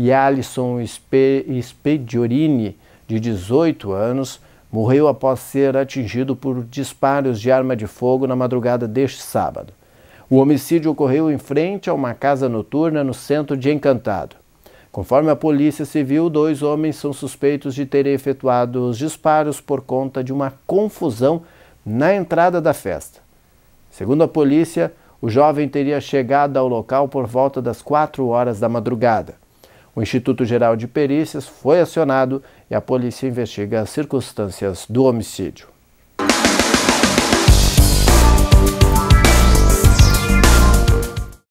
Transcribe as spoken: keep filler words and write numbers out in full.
e Alisson Spediorini, de dezoito anos, morreu após ser atingido por disparos de arma de fogo na madrugada deste sábado. O homicídio ocorreu em frente a uma casa noturna no centro de Encantado. Conforme a Polícia Civil, dois homens são suspeitos de terem efetuado os disparos por conta de uma confusão na entrada da festa. Segundo a polícia, o jovem teria chegado ao local por volta das quatro horas da madrugada. O Instituto Geral de Perícias foi acionado e a polícia investiga as circunstâncias do homicídio.